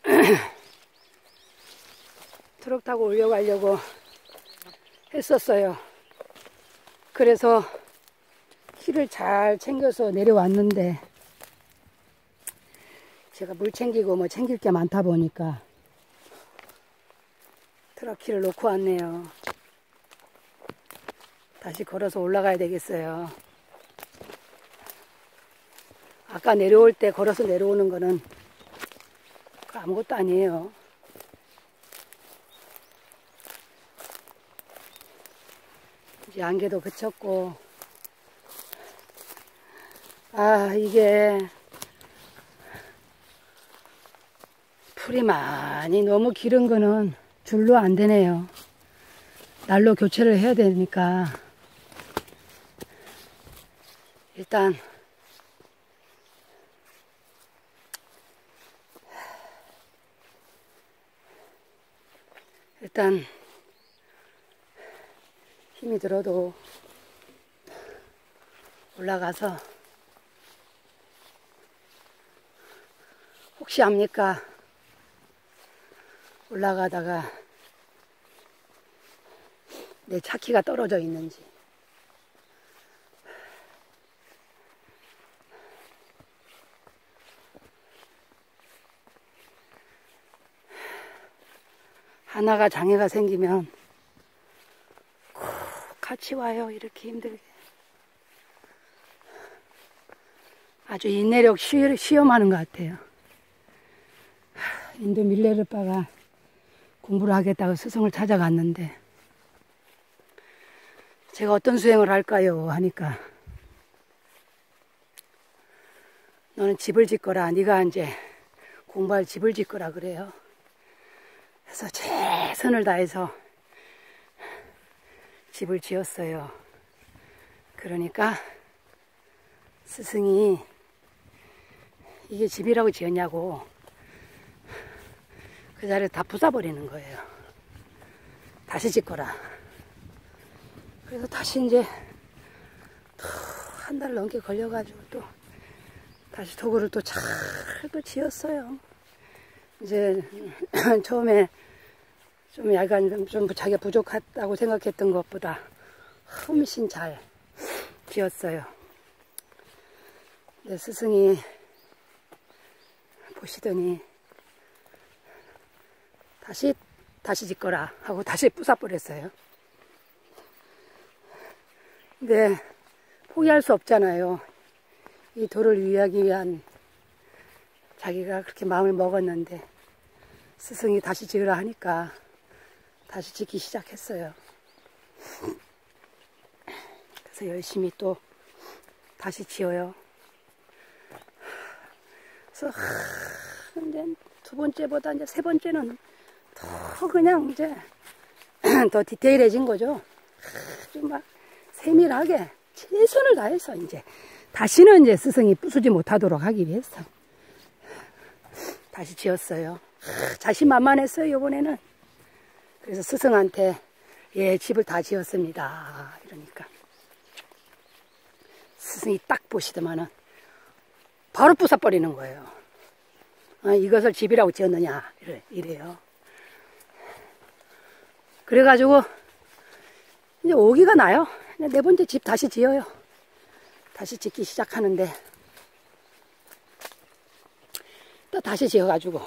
트럭 타고 올려가려고 했었어요. 그래서 키를 잘 챙겨서 내려왔는데 제가 물 챙기고 뭐 챙길 게 많다 보니까 트럭 키를 놓고 왔네요. 다시 걸어서 올라가야 되겠어요. 아까 내려올 때 걸어서 내려오는 거는 아무것도 아니에요. 이제 안개도 그쳤고, 이게 풀이 많이 너무 기른 거는 줄로 안 되네요. 날로 교체를 해야 되니까 일단 힘이 들어도 올라가서 혹시 압니까? 올라가다가 내 차키가 떨어져 있는지. 하나가 장애가 생기면 꼭 같이 와요. 이렇게 힘들게. 아주 인내력 시험하는 것 같아요. 인도 밀레르바가 공부를 하겠다고 스승을 찾아갔는데 제가 어떤 수행을 할까요? 하니까 너는 집을 짓거라. 네가 이제 공부할 집을 짓거라 그래요. 그래서 최선을 다해서 집을 지었어요. 그러니까 스승이 이게 집이라고 지었냐고 그 자리에 다 부숴버리는 거예요. 다시 짓거라. 그래서 다시 이제 한 달 넘게 걸려가지고 또 다시 도구를 또 잘 또 지었어요. 이제 처음에 좀 약간 좀 자기가 부족하다고 생각했던 것보다 훨씬 잘 지었어요. 근데 스승이 보시더니 다시 짓거라 하고 다시 부숴버렸어요. 근데 포기할 수 없잖아요. 이 도를 위하기 위한 자기가 그렇게 마음을 먹었는데 스승이 다시 지으라 하니까 다시 짓기 시작했어요. 그래서 열심히 또 다시 지어요. 그래서 이제 두 번째보다 이제 세 번째는 더 그냥 이제 더 디테일해진 거죠. 좀 막 세밀하게 최선을 다해서 이제 다시는 이제 스승이 부수지 못하도록 하기 위해서 다시 지었어요. 자신만만했어요, 이번에는. 그래서 스승한테 예, 집을 다 지었습니다. 이러니까 스승이 딱 보시더만은 바로 부숴버리는 거예요. 이것을 집이라고 지었느냐 이래요. 그래가지고 이제 오기가 나요. 네 번째 집 다시 지어요. 다시 짓기 시작하는데 또 다시 지어가지고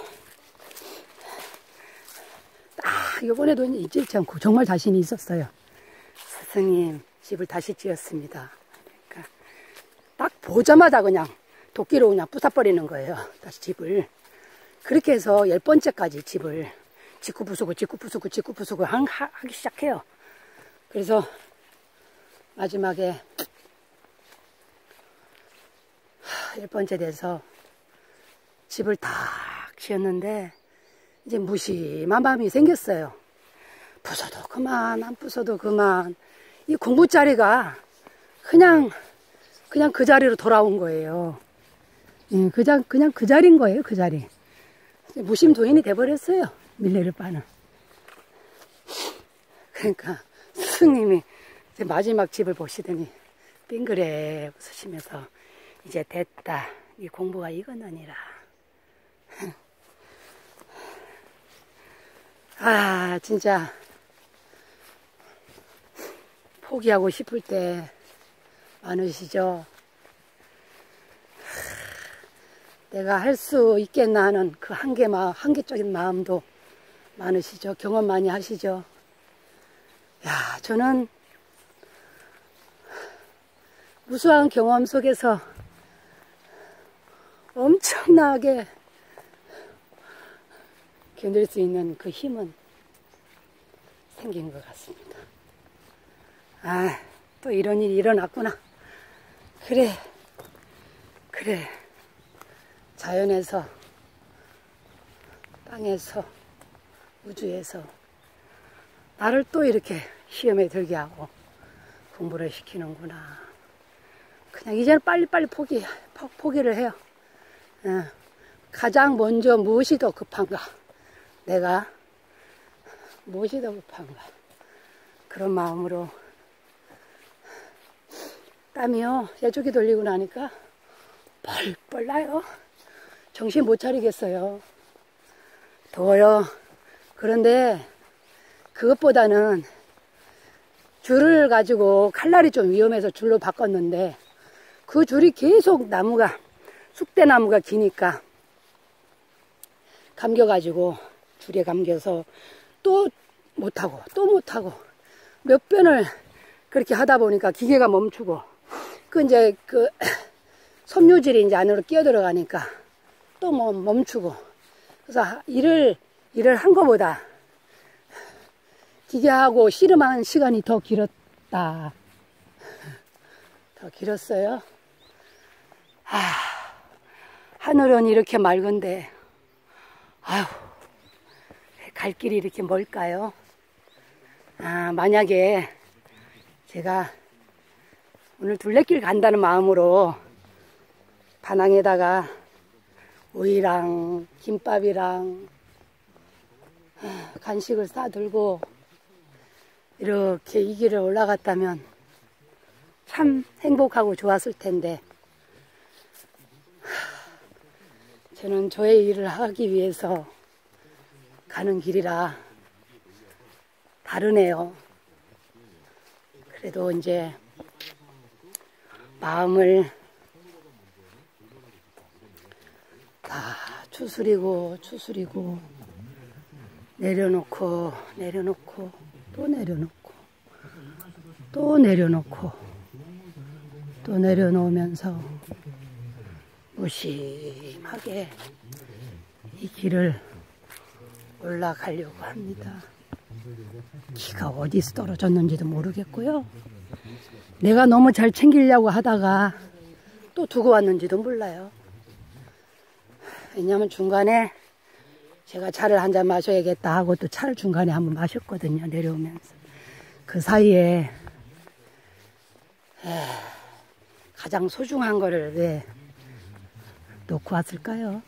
이번에도 이제 정말 자신이 있었어요. 스승님 집을 다시 지었습니다. 그러니까 딱 보자마자 그냥 도끼로 그냥 부숴버리는 거예요. 다시 집을. 그렇게 해서 10번째까지 집을 짓고 부수고 하기 시작해요. 그래서 마지막에 10번째 돼서 집을 딱 지었는데 이제 무심한 마음이 생겼어요. 부숴도 그만, 안 부숴도 그만. 이 공부자리가 그냥 그 자리로 돌아온 거예요. 그냥 그 자리인 거예요, 그 자리. 무심도인이 돼버렸어요, 밀레르바는. 그러니까 스승님이 이제 마지막 집을 보시더니 빙그레 웃으시면서 이제 됐다. 이 공부가 이거느니라. 아, 진짜 포기하고 싶을 때 많으시죠? 내가 할 수 있겠나 하는 그 한계적인 마음도 많으시죠? 경험 많이 하시죠? 야, 저는 무수한 경험 속에서 엄청나게 견딜 수 있는 그 힘은 생긴 것 같습니다. 아, 또 이런 일이 일어났구나. 그래. 자연에서, 땅에서, 우주에서 나를 또 이렇게 시험에 들게 하고 공부를 시키는구나. 그냥 이제는 빨리빨리 포기를 해요. 가장 먼저 무엇이 더 급한가? 내가 무엇이 더 급한가? 그런 마음으로 땀이요, 여쪽이 돌리고 나니까 뻘뻘 나요. 정신 못 차리겠어요. 더워요. 그런데 그것보다는 줄을 가지고 칼날이 좀 위험해서 줄로 바꿨는데 그 줄이 계속 쑥대나무가 기니까 감겨가지고 줄에 감겨서 또 못하고 몇 번을 그렇게 하다 보니까 기계가 멈추고 이제 섬유질이 이제 안으로 끼어 들어가니까 또 멈추고. 그래서 일을 한 거보다 기계하고 씨름한 시간이 더 길었다. 더 길었어요. 하늘은 이렇게 맑은데 아휴, 갈 길이 이렇게 멀까요? 만약에 제가 오늘 둘레길 간다는 마음으로 반항에다가 오이랑 김밥이랑 간식을 싸들고 이렇게 이 길을 올라갔다면 참 행복하고 좋았을 텐데 저는 저의 일을 하기 위해서 가는 길이라 다르네요. 그래도 이제 마음을 다 추스리고 내려놓고 또 내려놓고 또 내려놓고 또 내려놓으면서 무심하게 이 길을 올라가려고 합니다. 기가 어디서 떨어졌는지도 모르겠고요. 내가 너무 잘 챙기려고 하다가 또 두고 왔는지도 몰라요. 왜냐하면 중간에 제가 차를 한 잔 마셔야겠다 하고 또 차를 중간에 한번 마셨거든요. 내려오면서. 그 사이에 가장 소중한 거를 왜 놓고 왔을까요?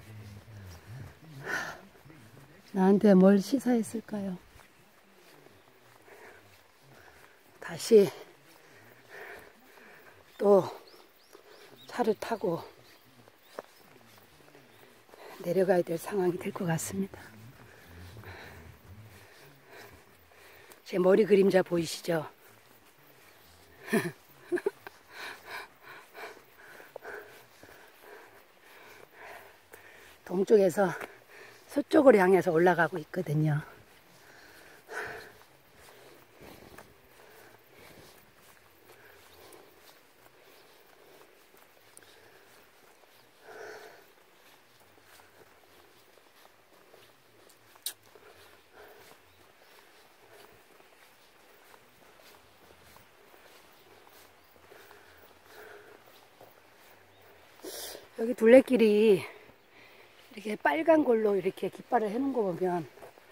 나한테 뭘 시사했을까요? 다시 또 차를 타고 내려가야 될 상황이 될 것 같습니다. 제 머리 그림자 보이시죠? 동쪽에서 서쪽으로 향해서 올라가고 있거든요. 여기 둘레길이 이렇게 빨간 걸로 이렇게 깃발을 해놓은 거 보면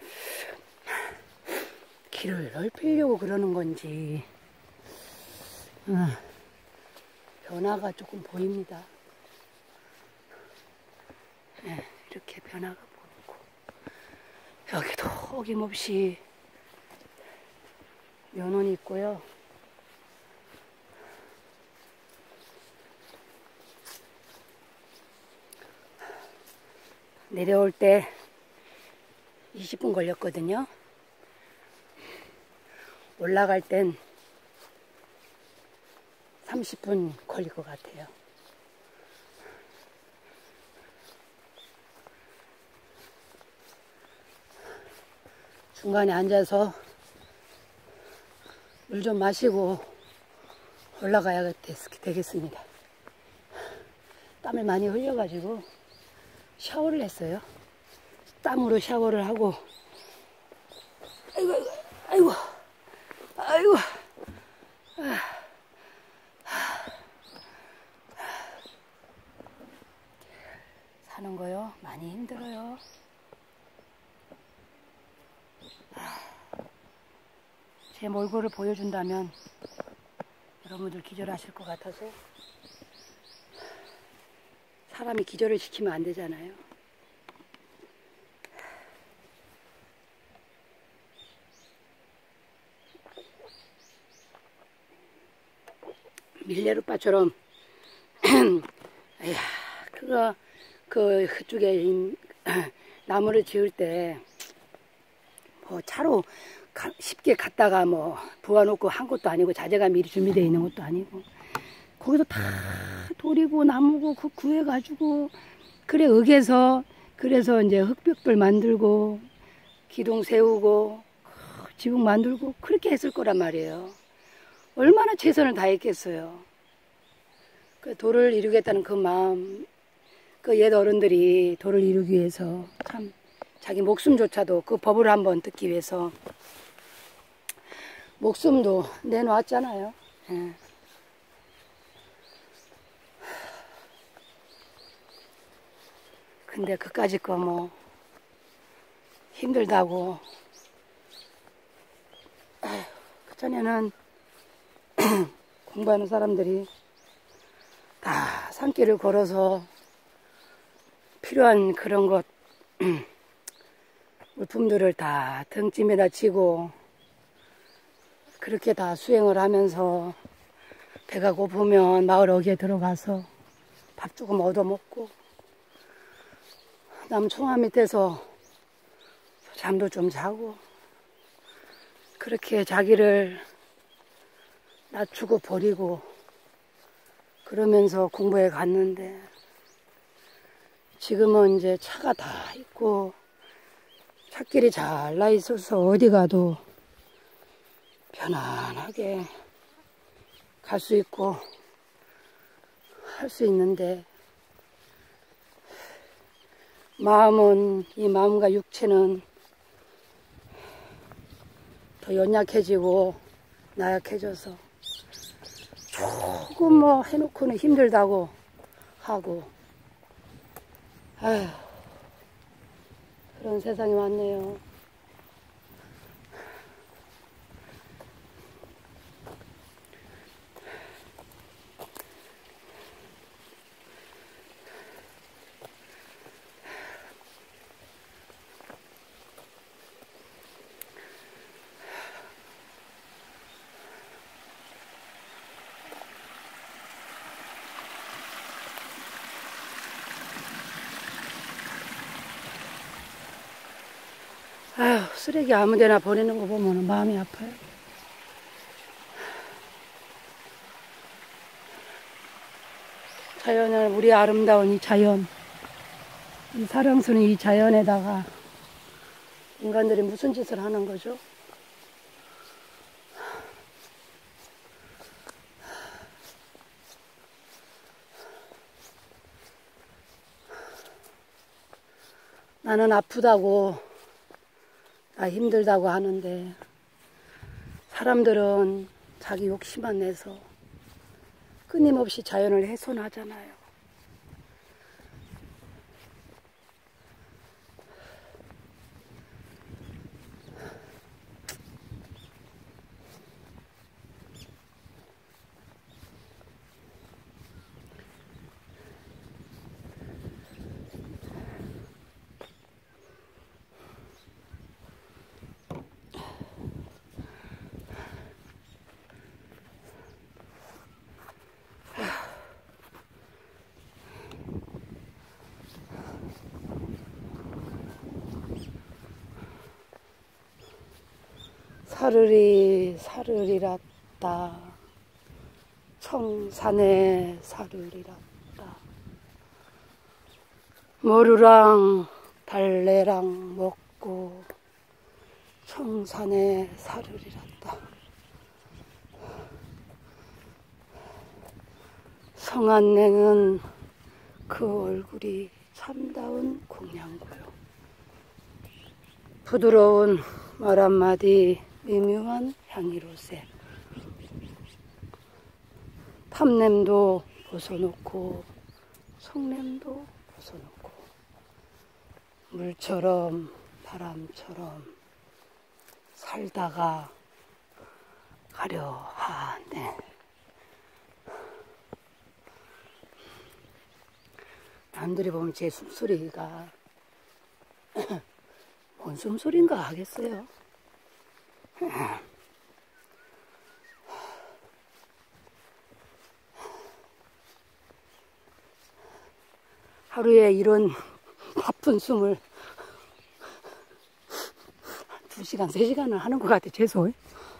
길을 넓히려고 그러는 건지 변화가 조금 보입니다. 네, 이렇게 변화가 보이고 여기도 어김없이 면원이 있고요. 내려올 때 20분 걸렸거든요. 올라갈 땐 30분 걸릴 것 같아요. 중간에 앉아서 물 좀 마시고 올라가야 되겠습니다. 땀을 많이 흘려가지고 샤워를 했어요. 땀으로 샤워를 하고, 아이고, 아이고, 아이고, 사는 거요? 많이 힘들어요. 제 몰골을 보여준다면 여러분들 기절하실 것 같아서, 사람이 기절을 시키면 안 되잖아요. 밀레루바처럼 그쪽에 나무를 지을 때 뭐 차로 쉽게 갔다가 뭐 부어놓고 한 것도 아니고, 자재가 미리 준비되어 있는 것도 아니고, 거기서 다 돌이고 나무고 구해가지고, 그래 의게서, 그래서 이제 흙벽돌 만들고 기둥 세우고 지붕 만들고 그렇게 했을 거란 말이에요. 얼마나 최선을 다했겠어요. 그 도를 이루겠다는 그 마음, 그 옛 어른들이 도를 이루기 위해서 참 자기 목숨조차도 그 법을 한번 듣기 위해서 목숨도 내놓았잖아요. 예. 근데 그까짓 거 뭐 힘들다고, 그전에는 공부하는 사람들이 다 산길을 걸어서 필요한 그런 것 물품들을 다 등짐에다 지고 그렇게 다 수행을 하면서, 배가 고프면 마을 어귀에 들어가서 밥 조금 얻어먹고 남 총화 밑에서 잠도 좀 자고, 그렇게 자기를 낮추고 버리고 그러면서 공부해 갔는데, 지금은 이제 차가 다 있고 찻길이 잘 나 있어서 어디 가도 편안하게 갈 수 있고 할 수 있는데, 마음은, 이 마음과 육체는 더 연약해지고 나약해져서 조금 뭐 해놓고는 힘들다고 하고, 아휴, 그런 세상이 왔네요. 아휴, 쓰레기 아무데나 버리는 거 보면 마음이 아파요. 자연을, 우리 아름다운 이 자연, 이 사랑스러운 이 자연에다가 인간들이 무슨 짓을 하는 거죠? 나는 아프다고, 나 힘들다고 하는데, 사람들은 자기 욕심만 내서 끊임없이 자연을 훼손하잖아요. 사르리 사르리랐다. 청산에 사르리랐다. 머루랑 달래랑 먹고 청산에 사르리랐다. 성안냉은 그 얼굴이 참다운 공양고요. 부드러운 말 한마디 미묘한 향이로세. 탐냄도 벗어놓고 성냄도 벗어놓고 물처럼 바람처럼 살다가 가려 하네. 남들이 보면 제 숨소리가 뭔 숨소리인가 하겠어요. 하루에 이런 바쁜 숨을 2시간, 3시간을 하는 것 같아, 최소.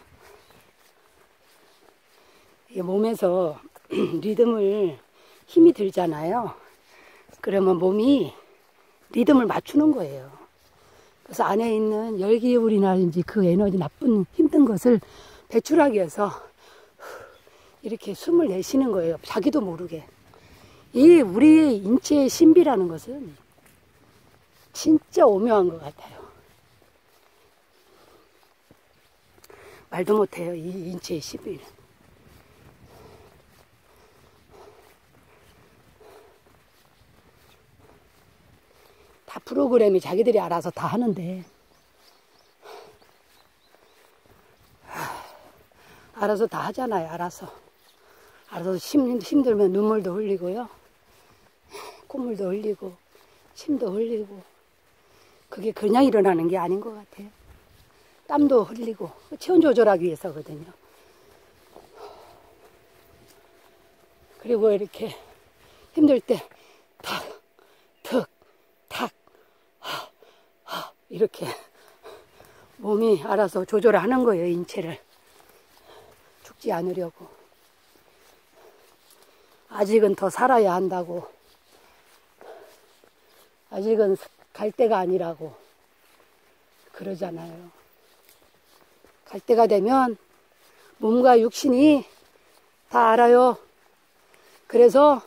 이게 몸에서 리듬을 힘이 들잖아요. 그러면 몸이 리듬을 맞추는 거예요. 그래서 안에 있는 열기울이나든지 그 에너지, 나쁜 힘든 것을 배출하기 위해서 이렇게 숨을 내쉬는 거예요. 자기도 모르게. 이 우리 인체의 신비라는 것은 진짜 오묘한 것 같아요. 말도 못해요, 이 인체의 신비는. 다 프로그램이 자기들이 알아서 다 하는데, 알아서 다 하잖아요. 알아서 힘들면 눈물도 흘리고요, 콧물도 흘리고 침도 흘리고. 그게 그냥 일어나는 게 아닌 것 같아요. 땀도 흘리고 체온 조절하기 위해서거든요. 그리고 이렇게 힘들 때 탁, 턱, 탁, 하, 이렇게 몸이 알아서 조절을 하는 거예요. 인체를 죽지 않으려고. 아직은 더 살아야 한다고, 아직은 갈 때가 아니라고 그러잖아요. 갈 때가 되면 몸과 육신이 다 알아요. 그래서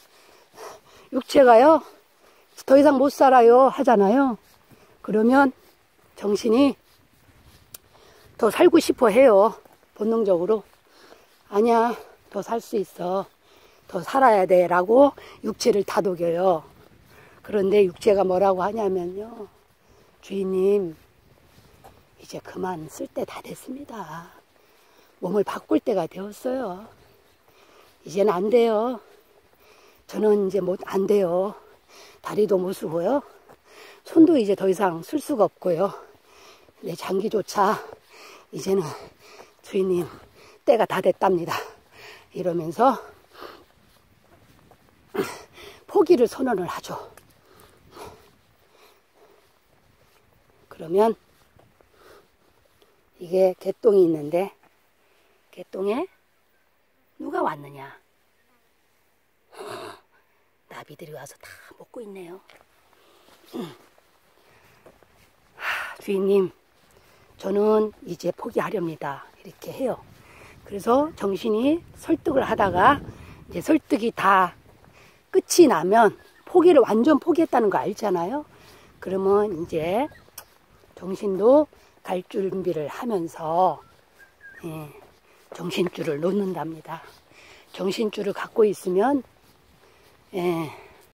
육체가요, 더 이상 못 살아요 하잖아요. 그러면 정신이 더 살고 싶어 해요. 본능적으로. 아니야, 더 살 수 있어, 더 살아야 돼 라고 육체를 다독여요. 그런데 육체가 뭐라고 하냐면요, 주인님, 이제 그만 쓸 때 다 됐습니다. 몸을 바꿀 때가 되었어요. 이제는 안 돼요. 저는 이제 안 돼요. 다리도 못 쓰고요, 손도 이제 더 이상 쓸 수가 없고요, 내 장기조차 이제는 주인님 때가 다 됐답니다. 이러면서 포기를 선언을 하죠. 그러면 이게 개똥이 있는데, 개똥에 누가 왔느냐? 나비들이 와서 다 먹고 있네요. 주인님, 저는 이제 포기하렵니다. 이렇게 해요. 그래서 정신이 설득을 하다가 이제 설득이 다 끝이 나면, 포기를 완전 포기했다는 거 알잖아요. 그러면 이제 정신도 갈 준비를 하면서 정신줄을 놓는답니다. 정신줄을 갖고 있으면